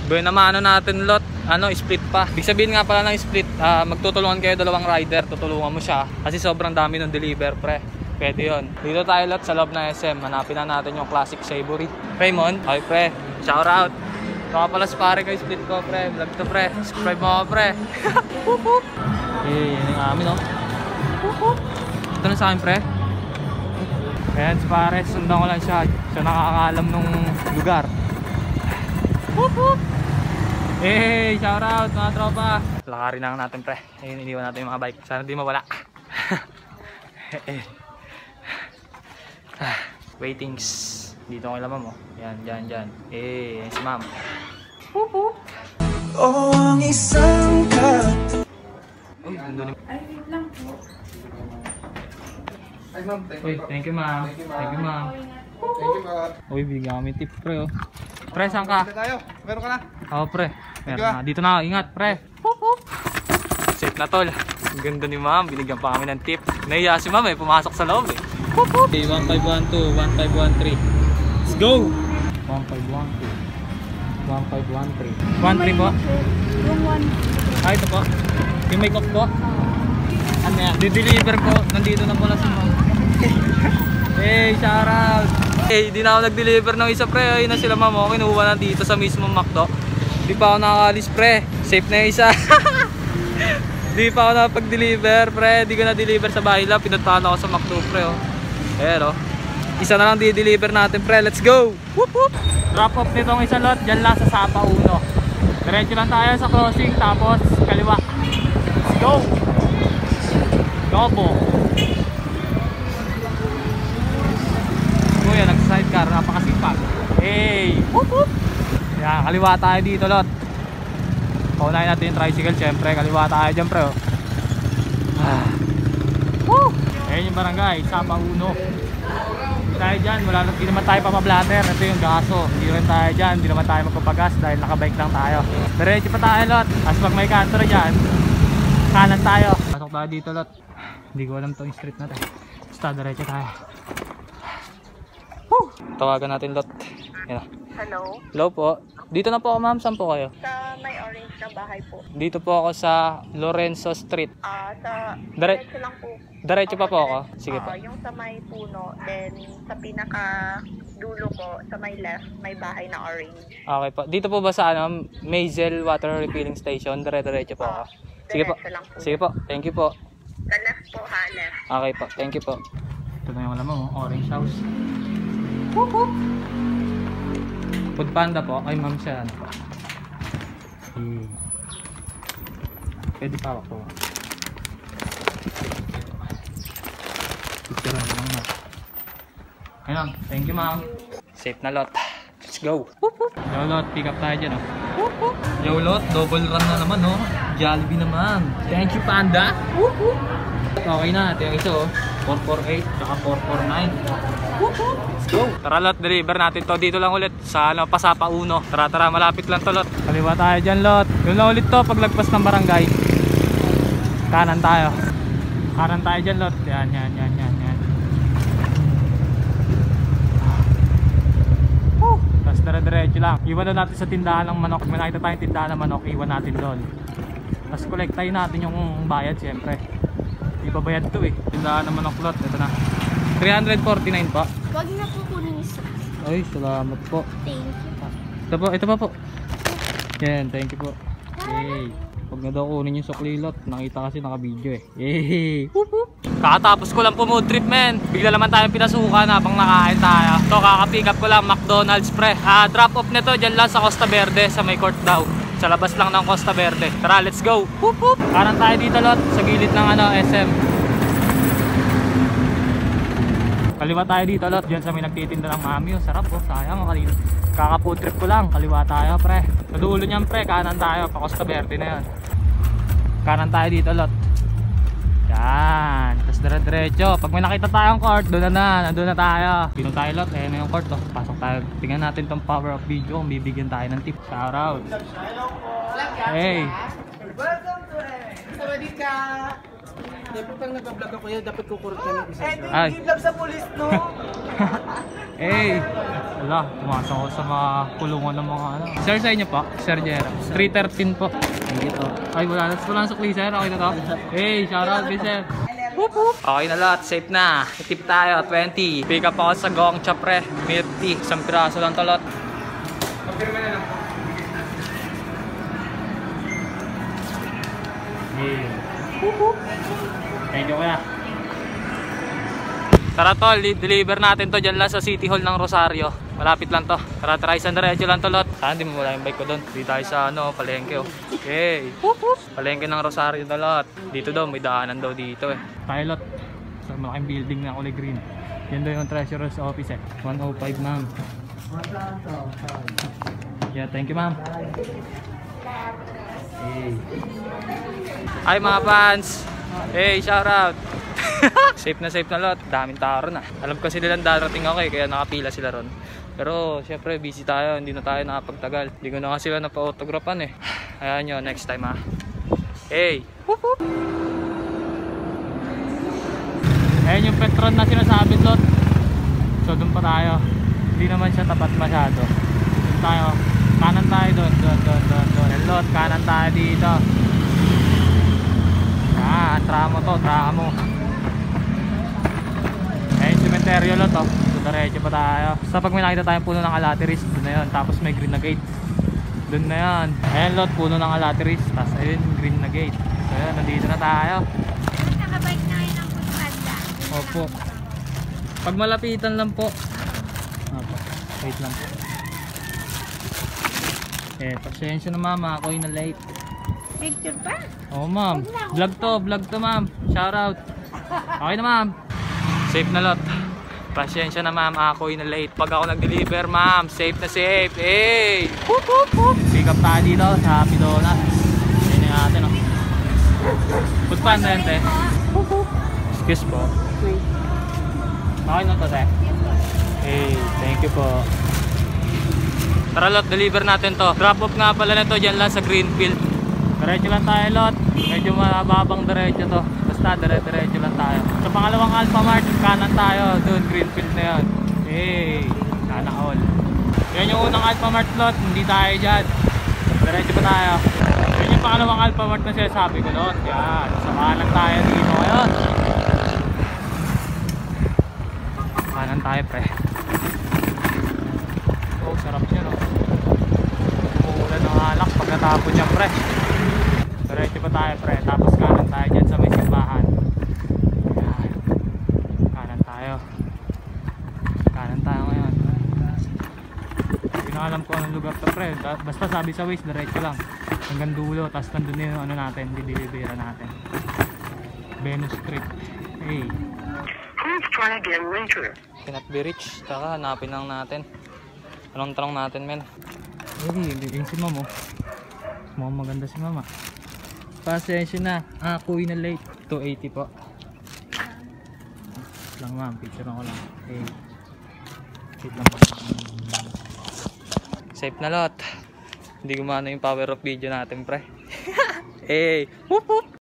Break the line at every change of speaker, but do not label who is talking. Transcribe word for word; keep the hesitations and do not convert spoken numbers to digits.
Buhay na mano natin lot, ano, split pa. Ibig sabihin nga pala ng split, uh, magtutulungan kayo dalawang rider, tutulungan mo siya. Kasi sobrang dami ng deliver, pre. Pwede yun. Dito tayo lot sa loob ng S M. Hanapin na natin yung Classic Savory. Raymond, okay pre, shout out. Ito ka pala si pare kayo, split ko pre. Vlog to pre, subscribe mo ako pre. Eh, yan yung amin oh. Ito na sa akin pre. Ayan si pare, sundan ko lang siya. Siya nakakaalam nung lugar. Eh, shout out mga tropa. Lakarin lang natin pre. Ayun, iniwan natin yung mga bike. Sana di mawala. Waitings. Dito ko lamang mo. Yan, dyan, dyan. Eh, yan si ma'am.
Oh, ang isang kat.
Uy, doon.
Ay, wait lang po.
Ay, ma'am. Thank
Uy,
you.
thank you ma'am. Thank you ma'am.
Thank you, ma'am.
Uy, bigyan kami tip pre oh. Pre, saan ka?
Dito tayo. Meron ka na.
Oo pre. Meron na. Dito na, ingat pre. Safe na tol. Ang ganda ni ma'am. Binigyan pa kami ng tip. Nahiya si ma'am eh. Pumasok sa loob eh. Okay, one five one two, one five one three. Let's go! one five one two, one five one three. one three po?
Yung one.
Ah, ito po. Yung may cook po? Ano yan? Di-deliver ko. Nandito na pala si ma'am. Hey, shout out! Hey, di na ako nag-deliver ng isa pre. Ayun na sila ma'am. Oh, kinuha na dito sa mismo McDo. Di pa ako nakakalis pre. Safe na yung isa. Di pa ako nakapag-deliver pre. Di ko na-deliver sa bahay lang. Pinuntahan ako sa McDo pre. Oh. Ayan oh. Isa na lang di-deliver natin pre. Let's go! Whoop, whoop. Drop off nitong isa lot. Diyan lang sa Sapa uno. Diretso lang tayo sa crossing. Tapos kaliwa. Let's go! Lobo. Kuya, nagsa-sidecar. Napakasipag. Hey! Whoop, whoop. Yan, kaliwa tayo dito lot. Paunahin natin yung tricycle. Siyempre, kaliwa tayo dyan pre oh. Ah. Woo! Ayan yung barangay, Sapa uno. Hindi tayo dyan, wala, hindi naman tayo papablatter. Ito yung gaso, hindi rin tayo dyan. Hindi naman tayo magpapagas dahil nakabike lang tayo. Diretso pa tayo lot. As pag may kanto na dyan, kanan tayo. Pasok tayo dito lot. Hindi ko alam to yung street natin. Basta diretso tayo. Woo! Tawagan natin lot. Yan.
Hello?
Hello po. Dito na po ako ma'am, saan po kayo?
Sa may orange na bahay po.
Dito po ako sa Lorenzo Street.
Ah, sa
Dire-
diretso lang po.
Diretso pa
Opo,
po ako.
diretso.
Sige
Ah,
po.
yung sa may puno, then sa pinaka dulo ko, sa may left, may bahay na orange.
Okay po. Dito po ba sa ano, Mazel Water Refilling Station? Dire-diretso po ako. Sige po.
Diretso lang po.
Sige po. Thank you po.
Sa left po ha, left.
Okay po. Thank you po. Ito na yung alam mo, orange house. Whoop, whoop. Food Panda po. Ay ma'am siya. Ano po? Hmm. Pwede pa ako. Picture lang ma'am. Ayun. Thank you ma'am. Safe na lot. Let's go. Whoop, whoop. Yo lot, pick up tayo dyan oh. Whoop, whoop. Yo lot, double run na naman oh. Jollibee naman. Thank you Panda. Whoop, whoop. Okay na, ito yung isa oh. four four eight saka four four nine. Whoop, whoop. Let's go. Tara lot, deliver natin to. Dito lang ulit sa ano, Pasapa uno. Tara tara, malapit lang to lot. Kaliwa tayo dyan lot. Doon lang ulit to paglagpas ng barangay. Kanan tayo. Kanan tayo dyan lot. Yan yan yan yan yan. Tapos dire-diretso lang. Iwan na natin sa tindahan ng manok. May nakita tayong tindahan ng manok, iwan natin doon. Tapos kolektahin natin yung bayad siyempre. Di pa bayad to eh. Tindahan ng manok lot. Ito na. three forty-nine po.
Huwag na po kunin isa.
Ay, salamat po.
Thank you po.
Ito po, ito pa po. Yan, thank you po. Yay. Huwag na daw kunin yung suklilot. Nakita kasi naka-video eh. Yay. Kakatapos ko lang po mood trip men. Bigla naman tayong pinasukan habang nakain tayo. Ito, kaka-pick up ko lang McDonald's pre. Ah, drop off nito dyan lang sa Costa Verde sa may court daw. Sa labas lang ng Costa Verde. Tara, let's go. Whoop, whoop. Kanan tayo dito lot sa gilid ng ano, S M. Kaliwa tayo dito lot. Diyan sa may nagtitinda ng mami. Oh, sarap oh. Sayang oh. Kaka-food trip ko lang. Kaliwa tayo pre. Sa dulo niyan pre. Kanan tayo. Pa Costa Verde na yun. Kanan tayo dito lot. Yan. Tapos dire-diretso. Pag may nakita tayong court, doon na na. Nandun na tayo. Pinong tayo lot. Ayan na yung court oh. Pasok tayo. Tingnan natin tong power of video. Kung bibigyan tayo ng tip. Shout out. Hey.
Welcome to it. Sawadika. Dapat pang nag-vlog ako yan, dapat kukurot ka ng isa. Eh,
Ay.
hindi vlog sa pulis, no?
Hey. Wala, pumasok ako sa mga kulungan ng mga ano. Sir, sa inyo po? Sir Jera. three thirteen po. Thank you po. Ay, wala na. Wala na sukli, sir. Okay na to? Hey, shoutout kay sir. Okay na lahat, safe na. Tip tayo, twenty. Pick up ako sa Gong Cha pre. Milk tea, isang piraso lang talot. Pagpirma na lang po. Yeah. Thank you kuya. Tara tol, deliver natin to dyan lang sa City Hall ng Rosario. Malapit lang to. Tara try isang diretso lang to lot. Saan di mo wala yung bike ko doon. Dito tayo sa ano, palengke oh. Okay. Palengke ng Rosario na lot. Dito daw, may daanan daw dito eh. Tayo lot. Sa malaking building na kulay green. Yan daw yung treasurer's office eh. one oh five ma'am. Yeah, thank you ma'am. Hey. Hi mga fans. Hey, shout out. Safe na safe na lot. Daming tao ron ah. Alam kasi nilang darating ako eh, kaya nakapila sila ron. Pero syempre busy tayo, hindi na tayo nakapagtagal. Hindi ko na nga sila napa-autographan eh. Ayan nyo, next time ah. Hey! Whoop, whoop. Ayan yung Petron na sinasabi lot. So doon pa tayo. Hindi naman siya tapat masyado. Doon tayo. Kanan tayo doon, doon, doon, doon, doon. Lot, kanan tayo dito. Ah, tramo to, tramo. Ayan, cementerio lot oh. So, diretso pa tayo. Sa pag may nakita tayong puno ng alateris, doon na yun. Tapos may green na gate. Doon na yan. Ayan lot, puno ng alateris. Tapos ayun, green na gate. So yun, nandito na tayo.
Nakabike na kayo ng Foodpanda.
Opo. Pag malapitan lang po. Opo, wait lang po. Eh, pasensya na mama, ako yung na late.
Picture pa?
Oo ma'am, vlog to, vlog to ma'am. Shout out. Okay na ma'am. Safe na lot. Pasensya na ma'am, ako yung na late. Pag ako nag-deliver ma'am, safe na safe. Hey! Whoop, whoop, whoop. Pick up tayo dito sa Pidonas. Yan yung atin oh. Pagpaan na yun te? Excuse po. Okay na to te? Hey, thank you po. Tara lot, deliver natin to. Drop off nga pala nito dyan lang sa Greenfield. Diretso lang tayo lot. Medyo mababang diretso to. Basta dire-diretso lang tayo. Sa pangalawang Alphamart, kanan tayo. Doon, Greenfield na yun. Hey, sana all. Yan yung unang Alphamart lot. Hindi tayo dyan. Diretso pa tayo. Yan yung pangalawang Alphamart na sinasabi ko lot. Yan. Sa kanan tayo dito ngayon. Kanan tayo pre. Oh, sarap niya no. Umuulan ng alak pag natapon niya pre. Diretso pa tayo pre. Tapos kanan tayo dyan sa may simbahan. Ayan. Kanan tayo. Kanan tayo ngayon. Hindi na alam ko anong lugar to pre. Basta sabi sa Waze diretso lang hanggang dulo. Tapos nandun yung ano natin, didilibera natin. Venus Street. Hey,
Please try again later.
cannot be reached. Taka hanapin lang natin. Anong tanong natin men? Hindi, hindi si mama. Mukhang maganda si mama. Pasensya na, ako na late. two eighty po. Lang ma'am, picture ako lang. Okay. Wait lang po. Safe na lot. Hindi gumana yung power of video natin pre. Hey, whoop whoop.